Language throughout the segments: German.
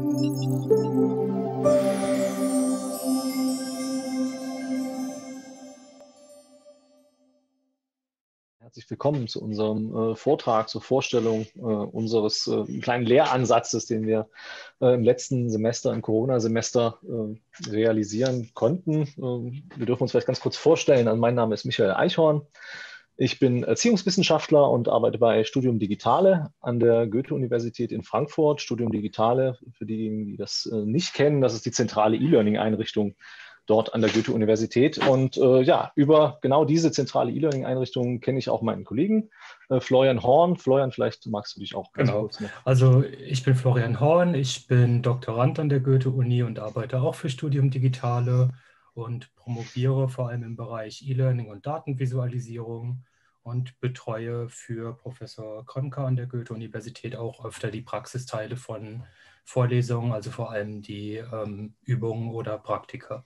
Herzlich willkommen zu unserem Vortrag zur Vorstellung unseres kleinen Lehransatzes, den wir im letzten Semester, im Corona-Semester realisieren konnten. Wir dürfen uns vielleicht ganz kurz vorstellen. Also mein Name ist Michael Eichhorn. Ich bin Erziehungswissenschaftler und arbeite bei Studium Digitale an der Goethe-Universität in Frankfurt. Studium Digitale, für diejenigen, die das nicht kennen, das ist die zentrale E-Learning-Einrichtung dort an der Goethe-Universität. Und ja, über genau diese zentrale E-Learning-Einrichtung kenne ich auch meinen Kollegen Florian Horn. Florian, vielleicht magst du dich auch ganz kurz noch. Also ich bin Florian Horn, ich bin Doktorand an der Goethe-Uni und arbeite auch für Studium Digitale und promoviere vor allem im Bereich E-Learning und Datenvisualisierung und betreue für Professor Krömker an der Goethe-Universität auch öfter die Praxisteile von Vorlesungen, also vor allem die Übungen oder Praktika.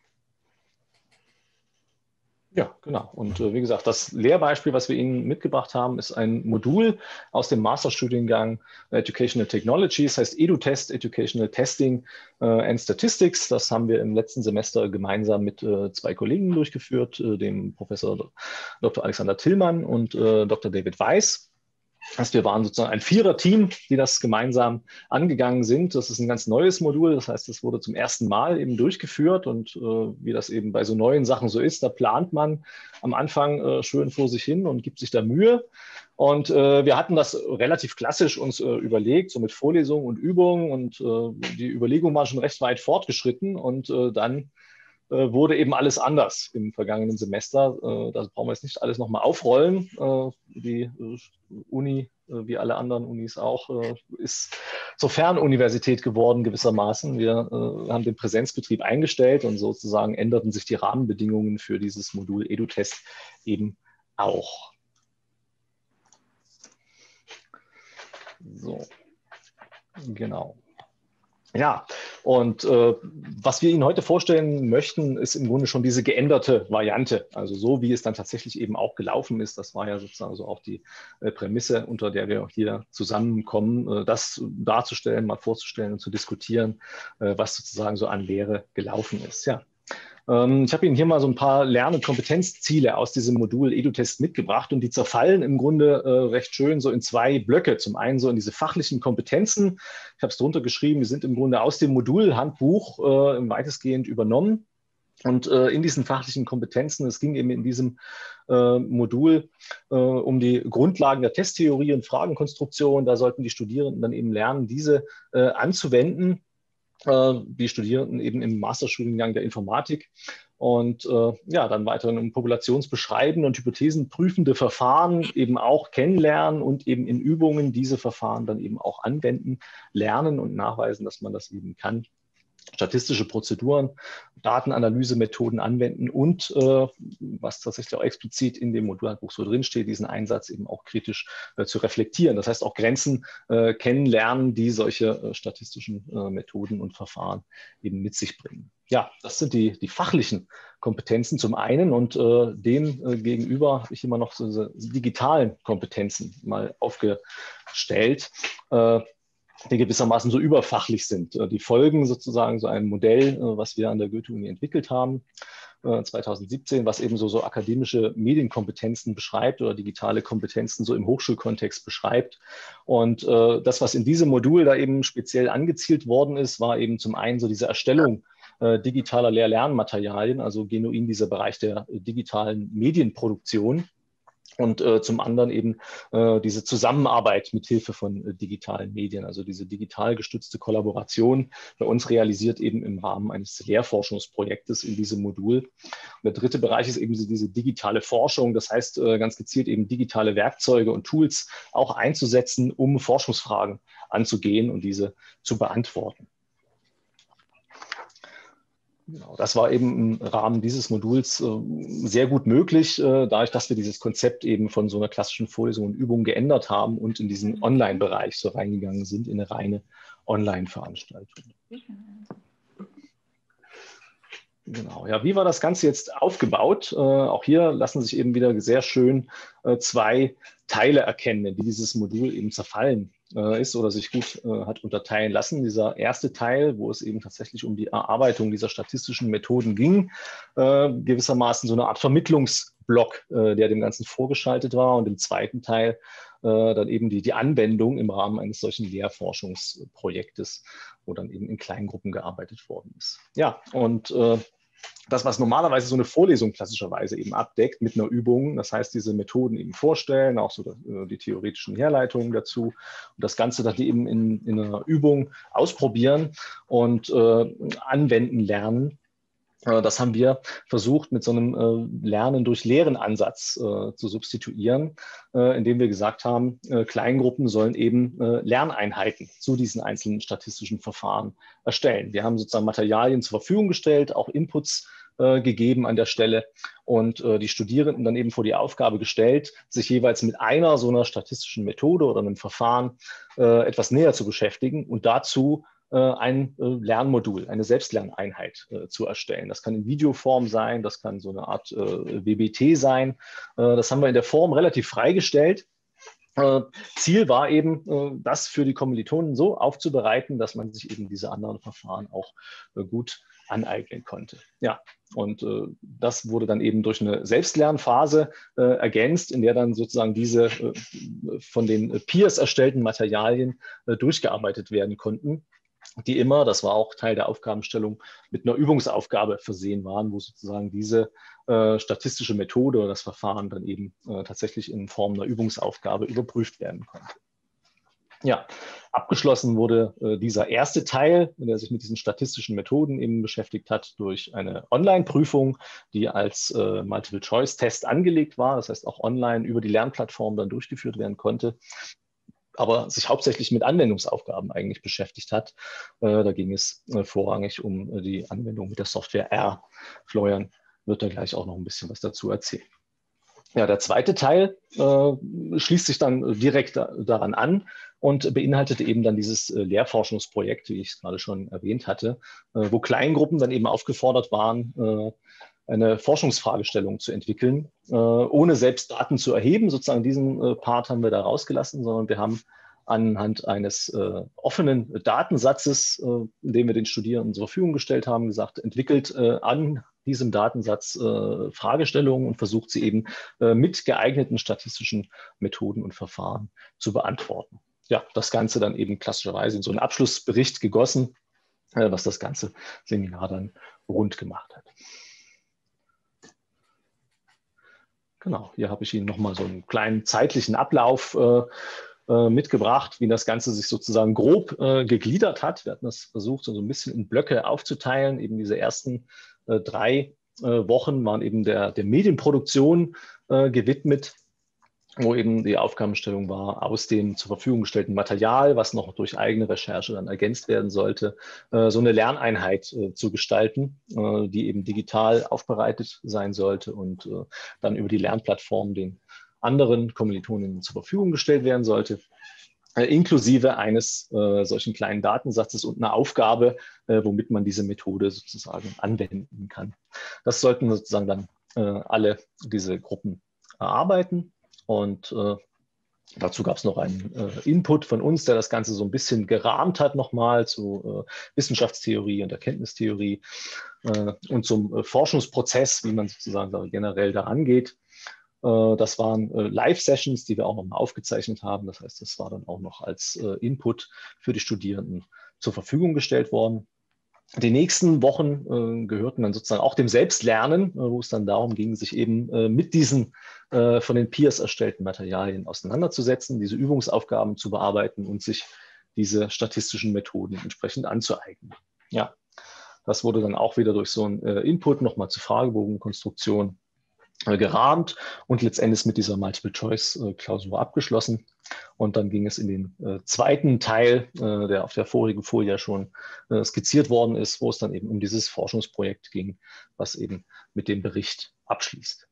Ja, genau. Und wie gesagt, das Lehrbeispiel, was wir Ihnen mitgebracht haben, ist ein Modul aus dem Masterstudiengang Educational Technologies, heißt EduTest, Educational Testing and Statistics. Das haben wir im letzten Semester gemeinsam mit zwei Kollegen durchgeführt, dem Professor Dr. Alexander Tillmann und Dr. David Weiß. Also wir waren sozusagen ein Vierer-Team, die das gemeinsam angegangen sind. Das ist ein ganz neues Modul, das heißt, es wurde zum ersten Mal eben durchgeführt und wie das eben bei so neuen Sachen so ist, da plant man am Anfang schön vor sich hin und gibt sich da Mühe. Und wir hatten das relativ klassisch uns überlegt, so mit Vorlesungen und Übungen und die Überlegungen waren schon recht weit fortgeschritten und dann wurde eben alles anders im vergangenen Semester. Das brauchen wir jetzt nicht alles nochmal aufrollen. Die Uni, wie alle anderen Unis auch, ist zur Fernuniversität geworden gewissermaßen. Wir haben den Präsenzbetrieb eingestellt und sozusagen änderten sich die Rahmenbedingungen für dieses Modul EduTest eben auch. So, genau. Ja, und was wir Ihnen heute vorstellen möchten, ist im Grunde schon diese geänderte Variante. Also so, wie es dann tatsächlich eben auch gelaufen ist. Das war ja sozusagen so auch die Prämisse, unter der wir hier zusammenkommen, das darzustellen, mal vorzustellen und zu diskutieren, was sozusagen so an Lehre gelaufen ist. Ja. Ich habe Ihnen hier mal so ein paar Lern- und Kompetenzziele aus diesem Modul EduTest mitgebracht und die zerfallen im Grunde recht schön so in zwei Blöcke. Zum einen so in diese fachlichen Kompetenzen. Ich habe es drunter geschrieben, die sind im Grunde aus dem Modulhandbuch weitestgehend übernommen. Und in diesen fachlichen Kompetenzen, es ging eben in diesem Modul um die Grundlagen der Testtheorie und Fragenkonstruktion. Da sollten die Studierenden dann eben lernen, diese anzuwenden. Die Studierenden eben im Masterstudiengang der Informatik und ja, dann weiter im populationsbeschreibende und hypothesenprüfende Verfahren eben auch kennenlernen und eben in Übungen diese Verfahren dann eben auch anwenden, lernen und nachweisen, dass man das eben kann. Statistische Prozeduren, Datenanalysemethoden anwenden und was tatsächlich auch explizit in dem Modulhandbuch so drinsteht, diesen Einsatz eben auch kritisch zu reflektieren. Das heißt auch Grenzen kennenlernen, die solche statistischen Methoden und Verfahren eben mit sich bringen. Ja, das sind die fachlichen Kompetenzen zum einen und dem gegenüber habe ich immer noch so diese digitalen Kompetenzen mal aufgestellt, die gewissermaßen so überfachlich sind. Die folgen sozusagen so einem Modell, was wir an der Goethe-Uni entwickelt haben, 2017, was eben so akademische Medienkompetenzen beschreibt oder digitale Kompetenzen so im Hochschulkontext beschreibt. Und das, was in diesem Modul da eben speziell angezielt worden ist, war eben zum einen so diese Erstellung digitaler Lehr-Lernmaterialien, also genuin dieser Bereich der digitalen Medienproduktion. Und zum anderen eben diese Zusammenarbeit mit Hilfe von digitalen Medien, also diese digital gestützte Kollaboration bei uns realisiert eben im Rahmen eines Lehrforschungsprojektes in diesem Modul. Und der dritte Bereich ist eben diese digitale Forschung, das heißt ganz gezielt eben digitale Werkzeuge und Tools auch einzusetzen, um Forschungsfragen anzugehen und diese zu beantworten. Genau, das war eben im Rahmen dieses Moduls sehr gut möglich, dadurch, dass wir dieses Konzept eben von so einer klassischen Vorlesung und Übung geändert haben und in diesen Online-Bereich so reingegangen sind, in eine reine Online-Veranstaltung. Genau, ja, wie war das Ganze jetzt aufgebaut? Auch hier lassen sich eben wieder sehr schön zwei Teile erkennen, die dieses Modul eben zerfallen ist oder sich gut hat unterteilen lassen. Dieser erste Teil, wo es eben tatsächlich um die Erarbeitung dieser statistischen Methoden ging, gewissermaßen so eine Art Vermittlungsblock, der dem Ganzen vorgeschaltet war, und im zweiten Teil dann eben die Anwendung im Rahmen eines solchen Lehrforschungsprojektes, wo dann eben in Kleingruppen gearbeitet worden ist. Ja, und das, was normalerweise so eine Vorlesung klassischerweise eben abdeckt mit einer Übung, das heißt, diese Methoden eben vorstellen, auch so die theoretischen Herleitungen dazu, und das Ganze dann eben in einer Übung ausprobieren und anwenden lernen. Das haben wir versucht, mit so einem Lernen durch Lehren-Ansatz zu substituieren, indem wir gesagt haben, Kleingruppen sollen eben Lerneinheiten zu diesen einzelnen statistischen Verfahren erstellen. Wir haben sozusagen Materialien zur Verfügung gestellt, auch Inputs gegeben an der Stelle, und die Studierenden dann eben vor die Aufgabe gestellt, sich jeweils mit einer so einer statistischen Methode oder einem Verfahren etwas näher zu beschäftigen und dazu ein Lernmodul, eine Selbstlerneinheit zu erstellen. Das kann in Videoform sein, das kann so eine Art WBT sein. Das haben wir in der Form relativ freigestellt. Ziel war eben, das für die Kommilitonen so aufzubereiten, dass man sich eben diese anderen Verfahren auch gut aneignen konnte. Ja, und das wurde dann eben durch eine Selbstlernphase ergänzt, in der dann sozusagen diese von den Peers erstellten Materialien durchgearbeitet werden konnten, die immer, das war auch Teil der Aufgabenstellung, mit einer Übungsaufgabe versehen waren, wo sozusagen diese statistische Methode oder das Verfahren dann eben tatsächlich in Form einer Übungsaufgabe überprüft werden konnte. Ja, abgeschlossen wurde dieser erste Teil, der sich mit diesen statistischen Methoden eben beschäftigt hat, durch eine Online-Prüfung, die als Multiple-Choice-Test angelegt war, das heißt auch online über die Lernplattform dann durchgeführt werden konnte, aber sich hauptsächlich mit Anwendungsaufgaben eigentlich beschäftigt hat. Da ging es vorrangig um die Anwendung mit der Software R. Florian wird da gleich auch noch ein bisschen was dazu erzählen. Ja, der zweite Teil schließt sich dann direkt daran an und beinhaltete eben dann dieses Lehrforschungsprojekt, wie ich es gerade schon erwähnt hatte, wo Kleingruppen dann eben aufgefordert waren, eine Forschungsfragestellung zu entwickeln, ohne selbst Daten zu erheben. Sozusagen diesen Part haben wir da rausgelassen, sondern wir haben anhand eines offenen Datensatzes, den wir den Studierenden zur Verfügung gestellt haben, gesagt, entwickelt an diesem Datensatz Fragestellungen und versucht sie eben mit geeigneten statistischen Methoden und Verfahren zu beantworten. Ja, das Ganze dann eben klassischerweise in so einen Abschlussbericht gegossen, was das ganze Seminar dann rund gemacht hat. Genau, hier habe ich Ihnen nochmal so einen kleinen zeitlichen Ablauf mitgebracht, wie das Ganze sich sozusagen grob gegliedert hat. Wir hatten das versucht, so ein bisschen in Blöcke aufzuteilen. Eben diese ersten 3 Wochen waren eben der Medienproduktion gewidmet, wo eben die Aufgabenstellung war, aus dem zur Verfügung gestellten Material, was noch durch eigene Recherche dann ergänzt werden sollte, so eine Lerneinheit zu gestalten, die eben digital aufbereitet sein sollte und dann über die Lernplattform den anderen Kommilitonen zur Verfügung gestellt werden sollte, inklusive eines solchen kleinen Datensatzes und einer Aufgabe, womit man diese Methode sozusagen anwenden kann. Das sollten sozusagen dann alle diese Gruppen erarbeiten. Und dazu gab es noch einen Input von uns, der das Ganze so ein bisschen gerahmt hat nochmal zu Wissenschaftstheorie und Erkenntnistheorie und zum Forschungsprozess, wie man sozusagen generell daran geht. Das waren Live-Sessions, die wir auch nochmal aufgezeichnet haben. Das heißt, das war dann auch noch als Input für die Studierenden zur Verfügung gestellt worden. Die nächsten Wochen gehörten dann sozusagen auch dem Selbstlernen, wo es dann darum ging, sich eben mit diesen von den Peers erstellten Materialien auseinanderzusetzen, diese Übungsaufgaben zu bearbeiten und sich diese statistischen Methoden entsprechend anzueignen. Ja, das wurde dann auch wieder durch so einen Input nochmal zur Fragebogenkonstruktion gerahmt und letztendlich mit dieser Multiple-Choice-Klausur abgeschlossen. Und dann ging es in den zweiten Teil, der auf der vorigen Folie ja schon skizziert worden ist, wo es dann eben um dieses Forschungsprojekt ging, was eben mit dem Bericht abschließt.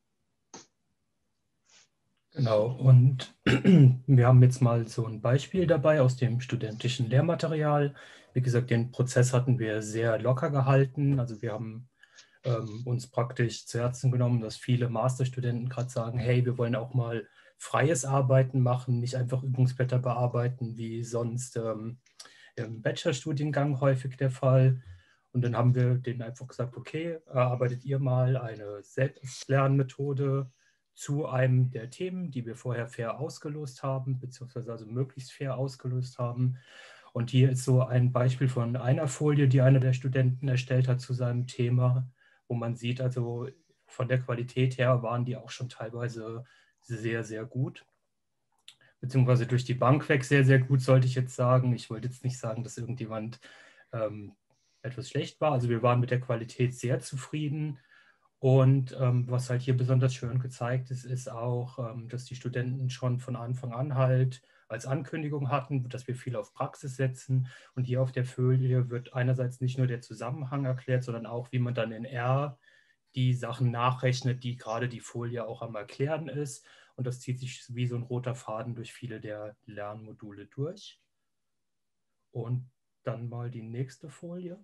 Genau, und wir haben jetzt mal so ein Beispiel dabei aus dem studentischen Lehrmaterial. Wie gesagt, den Prozess hatten wir sehr locker gehalten. Also wir haben uns praktisch zu Herzen genommen, dass viele Masterstudenten gerade sagen, hey, wir wollen auch mal freies Arbeiten machen, nicht einfach Übungsblätter bearbeiten, wie sonst im Bachelorstudiengang häufig der Fall. Und dann haben wir denen einfach gesagt, okay, erarbeitet ihr mal eine Selbstlernmethode zu einem der Themen, die wir vorher fair ausgelost haben, beziehungsweise also möglichst fair ausgelost haben. Und hier ist so ein Beispiel von einer Folie, die einer der Studenten erstellt hat zu seinem Thema, wo man sieht, also von der Qualität her waren die auch schon teilweise sehr, sehr gut. Beziehungsweise durch die Bank weg sehr, sehr gut, sollte ich jetzt sagen. Ich wollte jetzt nicht sagen, dass irgendjemand etwas schlecht war. Also wir waren mit der Qualität sehr zufrieden. Und was halt hier besonders schön gezeigt ist, ist auch, dass die Studenten schon von Anfang an halt als Ankündigung hatten, dass wir viel auf Praxis setzen. Und hier auf der Folie wird einerseits nicht nur der Zusammenhang erklärt, sondern auch, wie man dann in R die Sachen nachrechnet, die gerade die Folie auch am Erklären ist. Und das zieht sich wie so ein roter Faden durch viele der Lernmodule durch. Und dann mal die nächste Folie.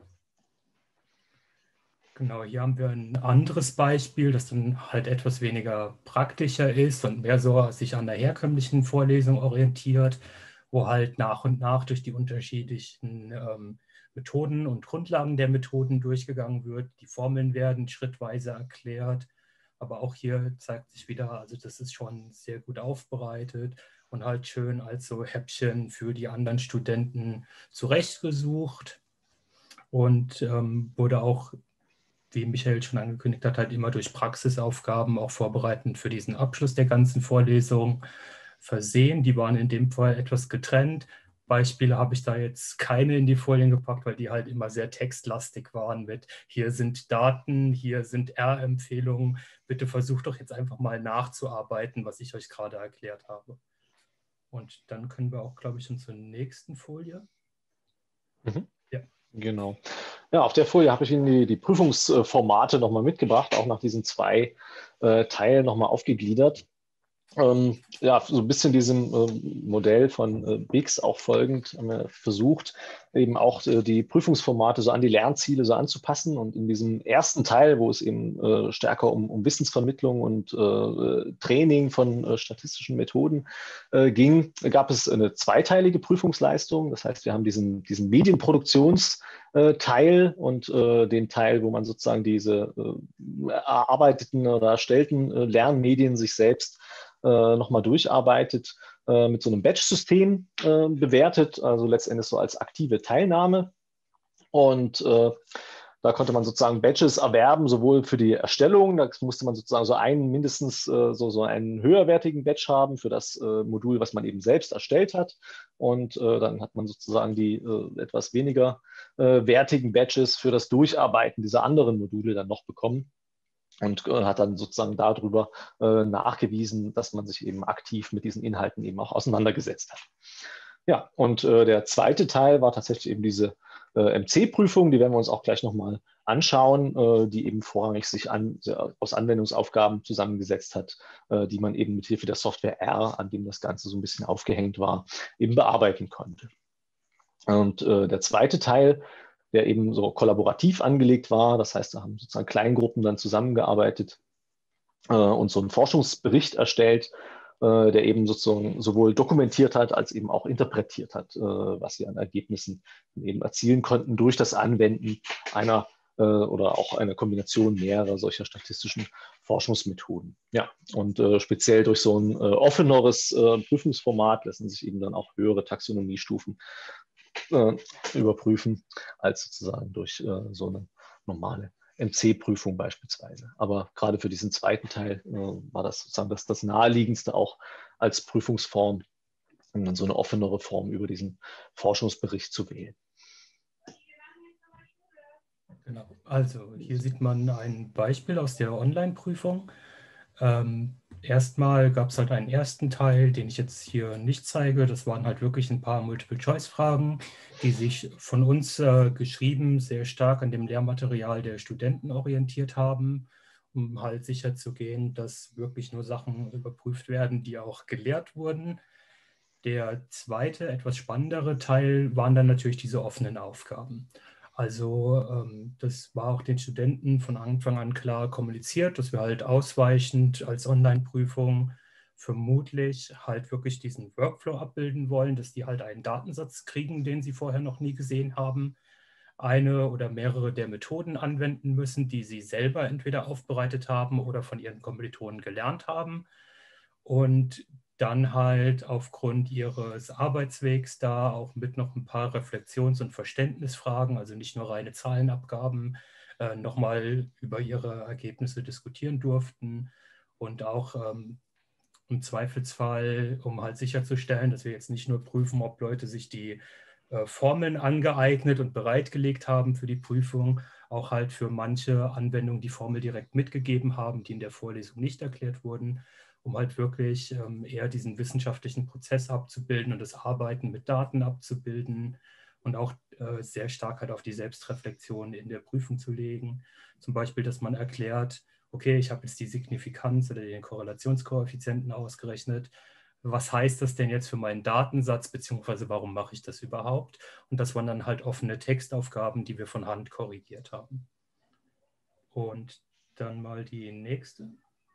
Genau, hier haben wir ein anderes Beispiel, das dann halt etwas weniger praktischer ist und mehr so sich an der herkömmlichen Vorlesung orientiert, wo halt nach und nach durch die unterschiedlichen Methoden und Grundlagen der Methoden durchgegangen wird. Die Formeln werden schrittweise erklärt, aber auch hier zeigt sich wieder, also das ist schon sehr gut aufbereitet und halt schön als so Häppchen für die anderen Studenten zurechtgesucht und wurde auch, wie Michael schon angekündigt hat, halt immer durch Praxisaufgaben auch vorbereitend für diesen Abschluss der ganzen Vorlesung versehen. Die waren in dem Fall etwas getrennt. Beispiele habe ich da jetzt keine in die Folien gepackt, weil die halt immer sehr textlastig waren mit hier sind Daten, hier sind R-Empfehlungen. Bitte versucht doch jetzt einfach mal nachzuarbeiten, was ich euch gerade erklärt habe. Und dann können wir auch, glaube ich, schon zur nächsten Folie. Mhm. Ja. Genau. Ja, auf der Folie habe ich Ihnen die Prüfungsformate nochmal mitgebracht, auch nach diesen zwei Teilen nochmal aufgegliedert. Ja, so ein bisschen diesem Modell von Bix auch folgend haben wir versucht, eben auch die Prüfungsformate so an die Lernziele so anzupassen. Und in diesem ersten Teil, wo es eben stärker um Wissensvermittlung und Training von statistischen Methoden ging, gab es eine zweiteilige Prüfungsleistung. Das heißt, wir haben diesen Medienproduktionsteil und den Teil, wo man sozusagen diese erarbeiteten oder erstellten Lernmedien sich selbst nochmal durcharbeitet, mit so einem Badge-System bewertet, also letztendlich so als aktive Teilnahme. Und da konnte man sozusagen Badges erwerben, sowohl für die Erstellung, da musste man sozusagen so einen mindestens so einen höherwertigen Badge haben für das Modul, was man eben selbst erstellt hat. Und dann hat man sozusagen die etwas weniger wertigen Badges für das Durcharbeiten dieser anderen Module dann noch bekommen. Und hat dann sozusagen darüber nachgewiesen, dass man sich eben aktiv mit diesen Inhalten eben auch auseinandergesetzt hat. Ja, und der zweite Teil war tatsächlich eben diese MC-Prüfung, die werden wir uns auch gleich nochmal anschauen, die eben vorrangig sich aus Anwendungsaufgaben zusammengesetzt hat, die man eben mit Hilfe der Software R, an dem das Ganze so ein bisschen aufgehängt war, eben bearbeiten konnte. Und der zweite Teil, der eben so kollaborativ angelegt war. Das heißt, da haben sozusagen Kleingruppen dann zusammengearbeitet und so einen Forschungsbericht erstellt, der eben sozusagen sowohl dokumentiert hat, als eben auch interpretiert hat, was sie an Ergebnissen eben erzielen konnten durch das Anwenden einer oder auch eine Kombination mehrerer solcher statistischen Forschungsmethoden. Ja, und speziell durch so ein offeneres Prüfungsformat lassen sich eben dann auch höhere Taxonomiestufen überprüfen, als sozusagen durch so eine normale MC-Prüfung beispielsweise. Aber gerade für diesen zweiten Teil war das sozusagen das Naheliegendste auch als Prüfungsform, um dann so eine offenere Form über diesen Forschungsbericht zu wählen. Genau, also hier sieht man ein Beispiel aus der Online-Prüfung. Erstmal gab es halt einen ersten Teil, den ich jetzt hier nicht zeige. Das waren halt wirklich ein paar Multiple-Choice-Fragen, die sich von uns geschrieben sehr stark an dem Lehrmaterial der Studenten orientiert haben, um halt sicherzugehen, dass wirklich nur Sachen überprüft werden, die auch gelehrt wurden. Der zweite, etwas spannendere Teil waren dann natürlich diese offenen Aufgaben. Also das war auch den Studenten von Anfang an klar kommuniziert, dass wir halt ausweichend als Online-Prüfung vermutlich halt wirklich diesen Workflow abbilden wollen, dass die halt einen Datensatz kriegen, den sie vorher noch nie gesehen haben, eine oder mehrere der Methoden anwenden müssen, die sie selber entweder aufbereitet haben oder von ihren Kommilitonen gelernt haben und dann halt aufgrund ihres Arbeitswegs da auch mit noch ein paar Reflexions- und Verständnisfragen, also nicht nur reine Zahlenabgaben, nochmal über ihre Ergebnisse diskutieren durften und auch im Zweifelsfall, um halt sicherzustellen, dass wir jetzt nicht nur prüfen, ob Leute sich die Formeln angeeignet und bereitgelegt haben für die Prüfung, auch halt für manche Anwendungen die Formel direkt mitgegeben haben, die in der Vorlesung nicht erklärt wurden, um halt wirklich eher diesen wissenschaftlichen Prozess abzubilden und das Arbeiten mit Daten abzubilden und auch sehr stark halt auf die Selbstreflexion in der Prüfung zu legen. Zum Beispiel, dass man erklärt, okay, ich habe jetzt die Signifikanz oder den Korrelationskoeffizienten ausgerechnet. Was heißt das denn jetzt für meinen Datensatz, beziehungsweise warum mache ich das überhaupt? Und das waren dann halt offene Textaufgaben, die wir von Hand korrigiert haben. Und dann mal die nächste.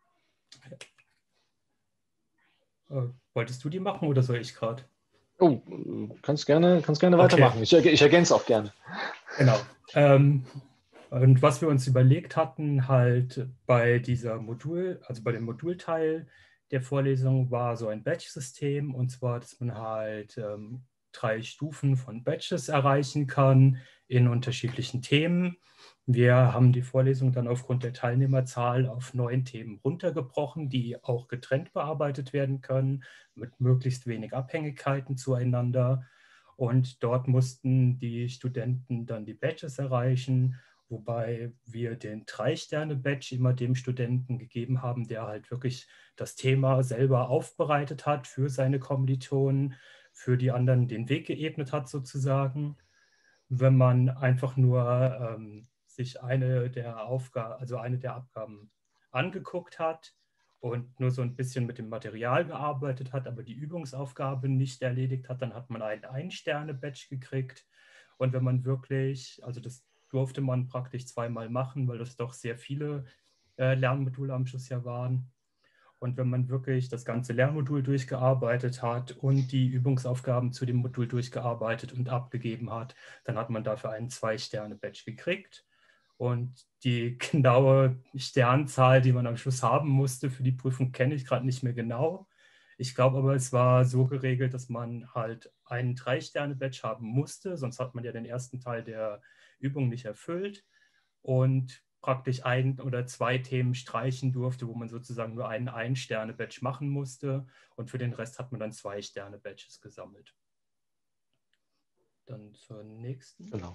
Wolltest du die machen oder soll ich gerade? Oh, kannst gerne weitermachen. Okay. Ich ergänze auch gerne. Genau. Und was wir uns überlegt hatten, halt bei also bei dem Modulteil der Vorlesung, war so ein Batch-System, und zwar, dass man halt 3 Stufen von Batches erreichen kann in unterschiedlichen Themen. Wir haben die Vorlesung dann aufgrund der Teilnehmerzahl auf 9 Themen runtergebrochen, die auch getrennt bearbeitet werden können, mit möglichst wenig Abhängigkeiten zueinander. Und dort mussten die Studenten dann die Badges erreichen, wobei wir den 3-Sterne-Badge immer dem Studenten gegeben haben, der halt wirklich das Thema selber aufbereitet hat für seine Kommilitonen, für die anderen den Weg geebnet hat sozusagen. Wenn man einfach nur sich eine der Abgaben angeguckt hat und nur so ein bisschen mit dem Material gearbeitet hat, aber die Übungsaufgabe nicht erledigt hat, dann hat man einen Ein-Sterne-Badge gekriegt. Und wenn man wirklich, also das durfte man praktisch zweimal machen, weil das doch sehr viele Lernmodule am Schluss ja waren. Und wenn man wirklich das ganze Lernmodul durchgearbeitet hat und die Übungsaufgaben zu dem Modul durchgearbeitet und abgegeben hat, dann hat man dafür einen 2-Sterne-Badge gekriegt. Und die genaue Sternzahl, die man am Schluss haben musste für die Prüfung, kenne ich gerade nicht mehr genau. Ich glaube aber, es war so geregelt, dass man halt einen 3-Sterne-Badge haben musste, sonst hat man ja den ersten Teil der Übung nicht erfüllt. Und praktisch 1 oder 2 Themen streichen durfte, wo man sozusagen nur einen Ein-Sterne-Badge machen musste. Und für den Rest hat man dann 2-Sterne-Badges gesammelt. Dann zur nächsten. Genau.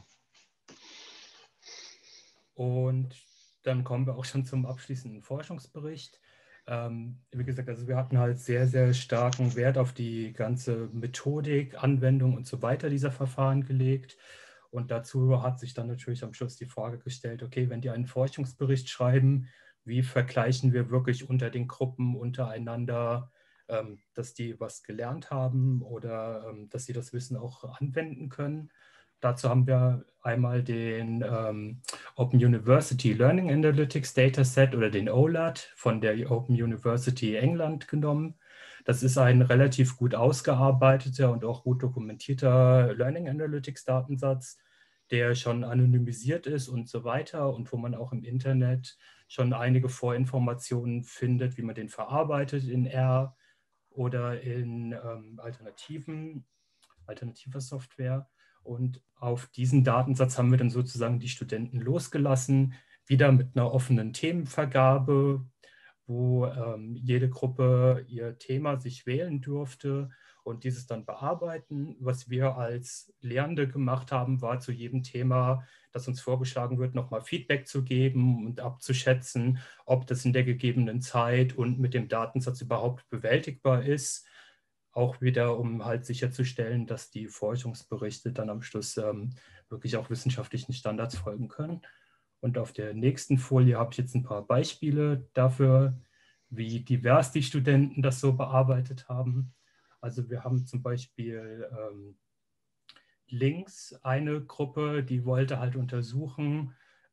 Und dann kommen wir auch schon zum abschließenden Forschungsbericht. Wie gesagt, also wir hatten halt sehr, sehr starken Wert auf die ganze Methodik, Anwendung und so weiter dieser Verfahren gelegt. Und dazu hat sich dann natürlich am Schluss die Frage gestellt, okay, wenn die einen Forschungsbericht schreiben, wie vergleichen wir wirklich unter den Gruppen untereinander, dass die was gelernt haben oder dass sie das Wissen auch anwenden können. Dazu haben wir einmal den Open University Learning Analytics Dataset oder den OLAD von der Open University England genommen. Das ist ein relativ gut ausgearbeiteter und auch gut dokumentierter Learning Analytics Datensatz, der schon anonymisiert ist und so weiter und wo man auch im Internet schon einige Vorinformationen findet, wie man den verarbeitet in R oder in alternativer Software. Und auf diesen Datensatz haben wir dann sozusagen die Studenten losgelassen, wieder mit einer offenen Themenvergabe, wo jede Gruppe ihr Thema sich wählen durfte und dieses dann bearbeiten. Was wir als Lehrende gemacht haben, war zu jedem Thema, das uns vorgeschlagen wird, nochmal Feedback zu geben und abzuschätzen, ob das in der gegebenen Zeit und mit dem Datensatz überhaupt bewältigbar ist. Auch wieder, um halt sicherzustellen, dass die Forschungsberichte dann am Schluss wirklich auch wissenschaftlichen Standards folgen können. Und auf der nächsten Folie habe ich jetzt ein paar Beispiele dafür, wie divers die Studenten das so bearbeitet haben. Also wir haben zum Beispiel links eine Gruppe, die wollte halt untersuchen,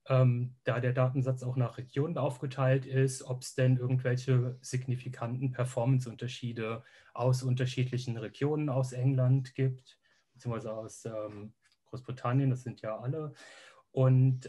da der Datensatz auch nach Regionen aufgeteilt ist, ob es denn irgendwelche signifikanten Performance-Unterschiede aus unterschiedlichen Regionen aus England gibt, beziehungsweise aus Großbritannien, das sind ja alle, und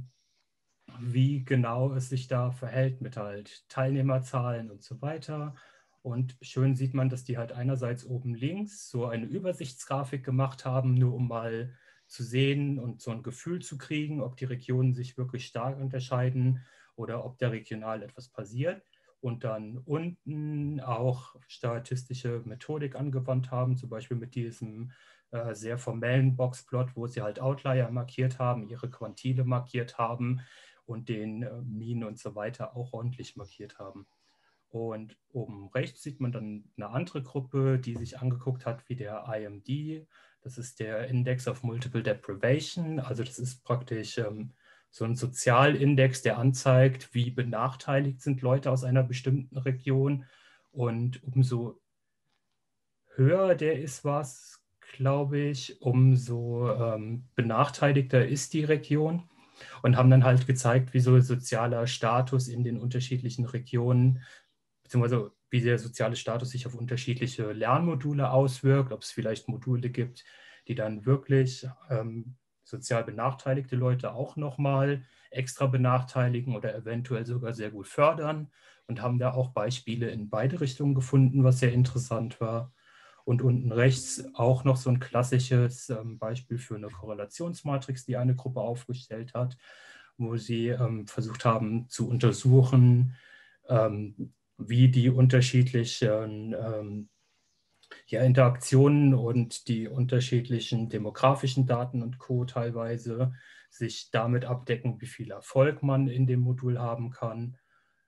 wie genau es sich da verhält mit halt Teilnehmerzahlen und so weiter. Und schön sieht man, dass die halt einerseits oben links so eine Übersichtsgrafik gemacht haben, nur um mal zu sehen und so ein Gefühl zu kriegen, ob die Regionen sich wirklich stark unterscheiden oder ob da regional etwas passiert. Und dann unten auch statistische Methodik angewandt haben, zum Beispiel mit diesem sehr formellen Boxplot, wo sie halt Outlier markiert haben, ihre Quantile markiert haben und den Mean und so weiter auch ordentlich markiert haben. Und oben rechts sieht man dann eine andere Gruppe, die sich angeguckt hat, wie der IMD. Das ist der Index of Multiple Deprivation. Also das ist praktisch so ein Sozialindex, der anzeigt, wie benachteiligt sind Leute aus einer bestimmten Region. Und umso höher der ist, was, glaube ich, umso benachteiligter ist die Region. Und haben dann halt gezeigt, wie so sozialer Status in den unterschiedlichen Regionen, beziehungsweise wie der soziale Status sich auf unterschiedliche Lernmodule auswirkt, ob es vielleicht Module gibt, die dann wirklich sozial benachteiligte Leute auch nochmal extra benachteiligen oder eventuell sogar sehr gut fördern, und haben da auch Beispiele in beide Richtungen gefunden, was sehr interessant war. Und unten rechts auch noch so ein klassisches Beispiel für eine Korrelationsmatrix, die eine Gruppe aufgestellt hat, wo sie versucht haben zu untersuchen, wie die unterschiedlichen Interaktionen und die unterschiedlichen demografischen Daten und Co. teilweise sich damit abdecken, wie viel Erfolg man in dem Modul haben kann.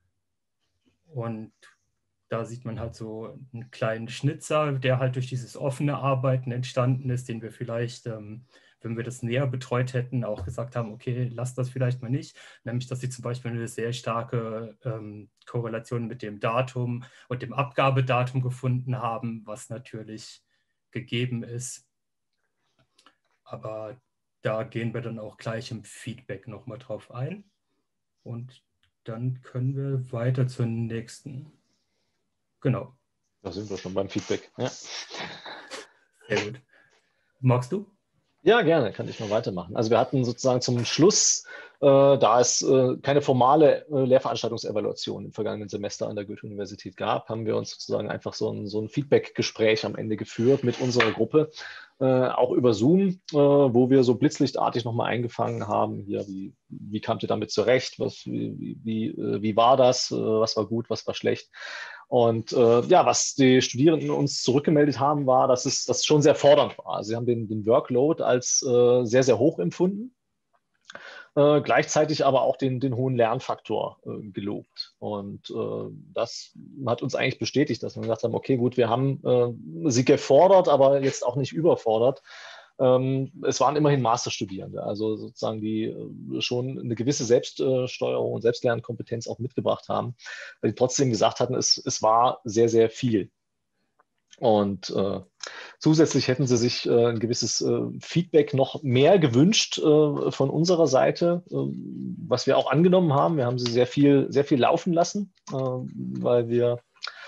Und da sieht man halt so einen kleinen Schnitzer, der halt durch dieses offene Arbeiten entstanden ist, den wir vielleicht, wenn wir das näher betreut hätten, auch gesagt haben, okay, lasst das vielleicht mal nicht. Nämlich, dass sie zum Beispiel eine sehr starke Korrelation mit dem Datum und dem Abgabedatum gefunden haben, was natürlich gegeben ist. Aber da gehen wir dann auch gleich im Feedback nochmal drauf ein. Und dann können wir weiter zur nächsten. Genau. Da sind wir schon beim Feedback. Ja. Sehr gut. Magst du? Ja, gerne, kann ich mal weitermachen. Also wir hatten sozusagen zum Schluss, da es keine formale Lehrveranstaltungsevaluation im vergangenen Semester an der Goethe-Universität gab, haben wir uns sozusagen einfach so ein Feedback-Gespräch am Ende geführt mit unserer Gruppe, auch über Zoom, wo wir so blitzlichtartig nochmal eingefangen haben, hier, wie kamt ihr damit zurecht, wie war das, was war gut, was war schlecht. Und ja, was die Studierenden uns zurückgemeldet haben, war, dass das schon sehr fordernd war. Sie haben den Workload als sehr, sehr hoch empfunden, gleichzeitig aber auch den hohen Lernfaktor gelobt. Und das hat uns eigentlich bestätigt, dass wir gesagt haben, okay, gut, wir haben sie gefordert, aber jetzt auch nicht überfordert. Es waren immerhin Masterstudierende, also sozusagen, die schon eine gewisse Selbststeuerung und Selbstlernkompetenz auch mitgebracht haben, weil die trotzdem gesagt hatten, es war sehr, sehr viel. Und zusätzlich hätten sie sich ein gewisses Feedback noch mehr gewünscht von unserer Seite, was wir auch angenommen haben. Wir haben sie sehr viel laufen lassen, weil wir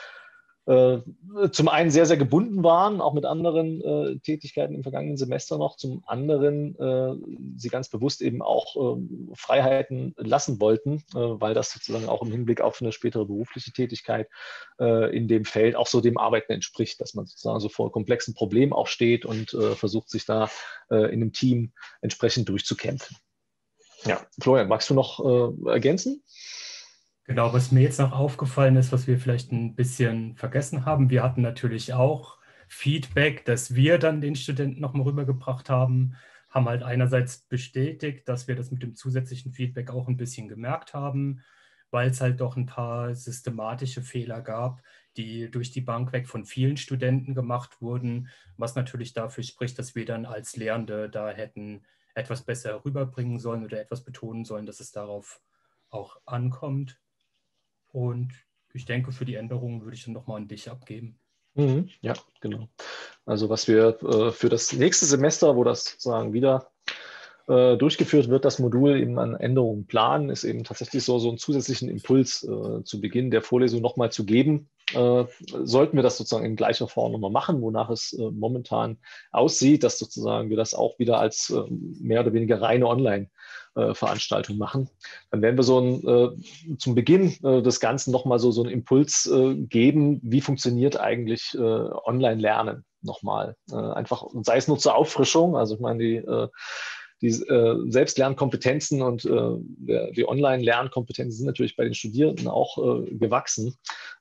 zum einen sehr, sehr gebunden waren, auch mit anderen Tätigkeiten im vergangenen Semester noch, zum anderen sie ganz bewusst eben auch Freiheiten lassen wollten, weil das sozusagen auch im Hinblick auf eine spätere berufliche Tätigkeit in dem Feld auch so dem Arbeiten entspricht, dass man sozusagen so vor komplexen Problemen auch steht und versucht, sich da in einem Team entsprechend durchzukämpfen. Ja, Florian, magst du noch ergänzen? Genau, was mir jetzt noch aufgefallen ist, was wir vielleicht ein bisschen vergessen haben, wir hatten natürlich auch Feedback, das wir dann den Studenten nochmal rübergebracht haben, haben halt einerseits bestätigt, dass wir das mit dem zusätzlichen Feedback auch ein bisschen gemerkt haben, weil es halt doch ein paar systematische Fehler gab, die durch die Bank weg von vielen Studenten gemacht wurden, was natürlich dafür spricht, dass wir dann als Lehrende da hätten etwas besser rüberbringen sollen oder etwas betonen sollen, dass es darauf auch ankommt. Und ich denke, für die Änderungen würde ich dann nochmal an dich abgeben. Ja, genau. Also was wir für das nächste Semester, wo das sozusagen wieder durchgeführt wird, das Modul eben an Änderungen planen, ist eben tatsächlich so einen zusätzlichen Impuls zu Beginn der Vorlesung nochmal zu geben. Sollten wir das sozusagen in gleicher Form nochmal machen, wonach es momentan aussieht, dass sozusagen wir das auch wieder als mehr oder weniger reine Online-Veranstaltung machen, dann werden wir zum Beginn des Ganzen nochmal so einen Impuls geben, wie funktioniert eigentlich Online-Lernen nochmal. Einfach, sei es nur zur Auffrischung, also ich meine, die Selbstlernkompetenzen und die Online-Lernkompetenzen sind natürlich bei den Studierenden auch gewachsen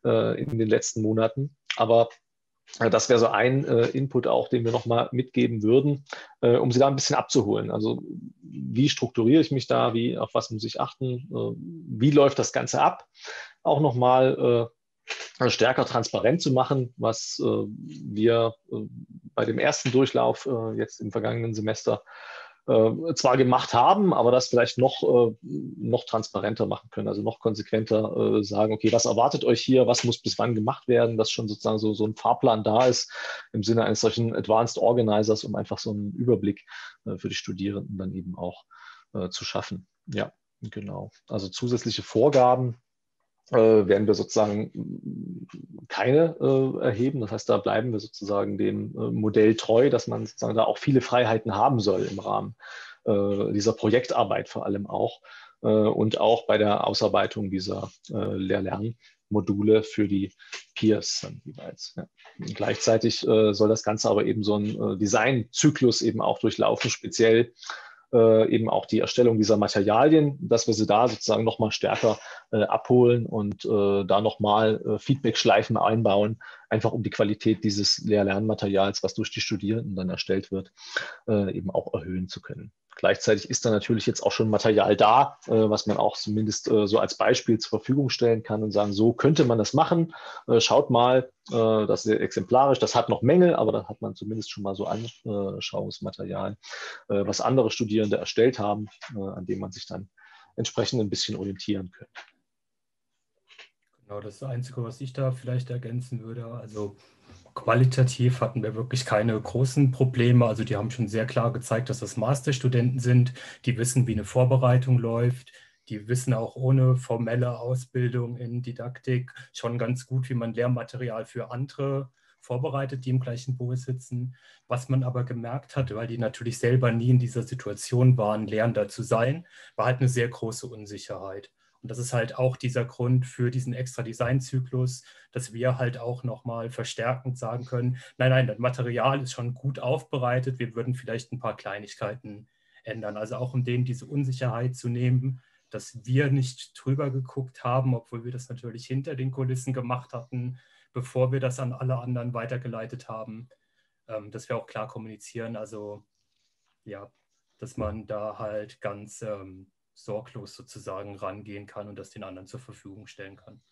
in den letzten Monaten. Aber das wäre so ein Input auch, den wir nochmal mitgeben würden, um Sie da ein bisschen abzuholen. Also wie strukturiere ich mich da, auf was muss ich achten, wie läuft das Ganze ab? Auch nochmal stärker transparent zu machen, was wir bei dem ersten Durchlauf jetzt im vergangenen Semester zwar gemacht haben, aber das vielleicht noch transparenter machen können, also noch konsequenter sagen, okay, was erwartet euch hier, was muss bis wann gemacht werden, dass schon sozusagen so ein Fahrplan da ist im Sinne eines solchen Advanced Organizers, um einfach so einen Überblick für die Studierenden dann eben auch zu schaffen. Ja, genau. Also zusätzliche Vorgaben werden wir sozusagen keine erheben. Das heißt, da bleiben wir sozusagen dem Modell treu, dass man sozusagen da auch viele Freiheiten haben soll im Rahmen dieser Projektarbeit vor allem auch und auch bei der Ausarbeitung dieser Lehr-Lern-Module für die Peers dann jeweils. Ja. Gleichzeitig soll das Ganze aber eben so einen Designzyklus eben auch durchlaufen, speziell eben auch die Erstellung dieser Materialien, dass wir sie da sozusagen nochmal stärker abholen und da nochmal Feedback-Schleifen einbauen, einfach um die Qualität dieses Lehr-Lernmaterials, was durch die Studierenden dann erstellt wird, eben auch erhöhen zu können. Gleichzeitig ist da natürlich jetzt auch schon Material da, was man auch zumindest so als Beispiel zur Verfügung stellen kann und sagen, so könnte man das machen. Schaut mal, das ist exemplarisch, das hat noch Mängel, aber da hat man zumindest schon mal so Anschauungsmaterial, was andere Studierende erstellt haben, an dem man sich dann entsprechend ein bisschen orientieren könnte. Genau, das ist das Einzige, was ich da vielleicht ergänzen würde. Also qualitativ hatten wir wirklich keine großen Probleme. Also die haben schon sehr klar gezeigt, dass das Masterstudenten sind. Die wissen, wie eine Vorbereitung läuft. Die wissen auch ohne formelle Ausbildung in Didaktik schon ganz gut, wie man Lehrmaterial für andere vorbereitet, die im gleichen Boot sitzen. Was man aber gemerkt hat, weil die natürlich selber nie in dieser Situation waren, Lehrender zu sein, war halt eine sehr große Unsicherheit. Und das ist halt auch dieser Grund für diesen extra Designzyklus, dass wir halt auch nochmal verstärkend sagen können, nein, das Material ist schon gut aufbereitet, wir würden vielleicht ein paar Kleinigkeiten ändern. Also auch um denen diese Unsicherheit zu nehmen, dass wir nicht drüber geguckt haben, obwohl wir das natürlich hinter den Kulissen gemacht hatten, bevor wir das an alle anderen weitergeleitet haben, dass wir auch klar kommunizieren. Also ja, dass man da halt ganz sorglos sozusagen rangehen kann und das den anderen zur Verfügung stellen kann.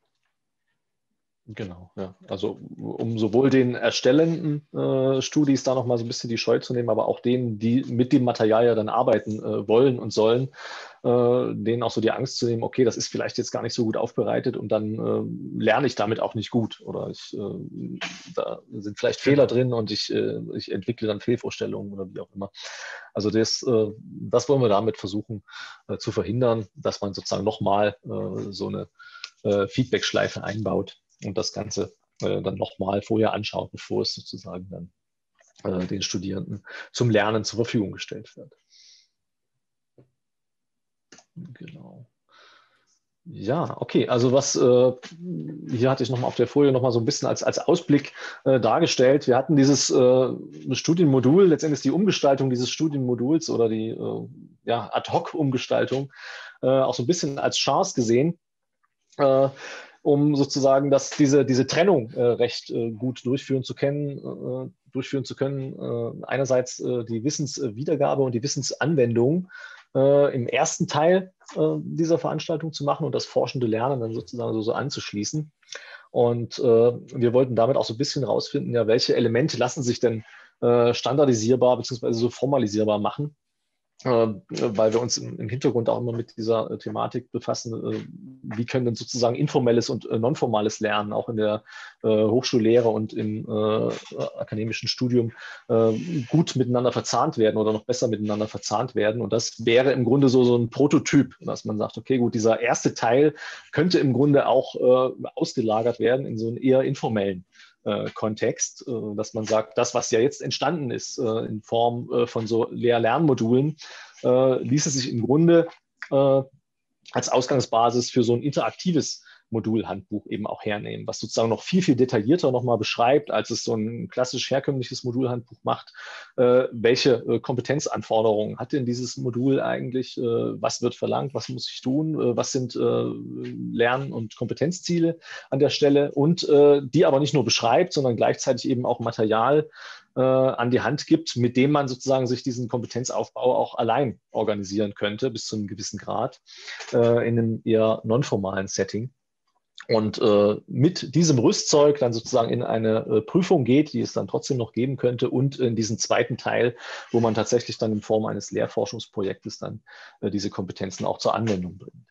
Genau, ja. Also um sowohl den erstellenden Studis da nochmal so ein bisschen die Scheu zu nehmen, aber auch denen, die mit dem Material ja dann arbeiten wollen und sollen, denen auch so die Angst zu nehmen, okay, das ist vielleicht jetzt gar nicht so gut aufbereitet und dann lerne ich damit auch nicht gut oder da sind vielleicht Fehler drin und ich entwickle dann Fehlvorstellungen oder wie auch immer. Also das wollen wir damit versuchen zu verhindern, dass man sozusagen nochmal so eine Feedback-Schleife einbaut und das Ganze dann nochmal vorher anschaut, bevor es sozusagen dann den Studierenden zum Lernen zur Verfügung gestellt wird. Genau. Ja, okay, also hier hatte ich nochmal auf der Folie nochmal so ein bisschen als Ausblick dargestellt. Wir hatten dieses Studienmodul, letztendlich die Umgestaltung dieses Studienmoduls oder die Ad-Hoc-Umgestaltung auch so ein bisschen als Chance gesehen, um sozusagen diese Trennung recht gut durchführen zu können. Einerseits die Wissenswiedergabe und die Wissensanwendung im ersten Teil dieser Veranstaltung zu machen und das forschende Lernen dann sozusagen so anzuschließen. Und wir wollten damit auch so ein bisschen rausfinden, ja, welche Elemente lassen sich denn standardisierbar bzw. so formalisierbar machen, weil wir uns im Hintergrund auch immer mit dieser Thematik befassen, wie können denn sozusagen informelles und nonformales Lernen auch in der Hochschullehre und im akademischen Studium gut miteinander verzahnt werden oder noch besser miteinander verzahnt werden. Und das wäre im Grunde so ein Prototyp, dass man sagt, okay, gut, dieser erste Teil könnte im Grunde auch ausgelagert werden in so einen eher informellen Kontext, dass man sagt, das, was ja jetzt entstanden ist in Form von so Lehr-Lernmodulen, ließe sich im Grunde als Ausgangsbasis für so ein interaktives Modulhandbuch eben auch hernehmen, was sozusagen noch viel, viel detaillierter nochmal beschreibt, als es so ein klassisch herkömmliches Modulhandbuch macht. Welche Kompetenzanforderungen hat denn dieses Modul eigentlich? Was wird verlangt? Was muss ich tun? Was sind Lern- und Kompetenzziele an der Stelle? Und die aber nicht nur beschreibt, sondern gleichzeitig eben auch Material an die Hand gibt, mit dem man sozusagen sich diesen Kompetenzaufbau auch allein organisieren könnte, bis zu einem gewissen Grad, in einem eher nonformalen Setting. Und mit diesem Rüstzeug dann sozusagen in eine Prüfung geht, die es dann trotzdem noch geben könnte, und in diesen zweiten Teil, wo man tatsächlich dann in Form eines Lehrforschungsprojektes dann diese Kompetenzen auch zur Anwendung bringt.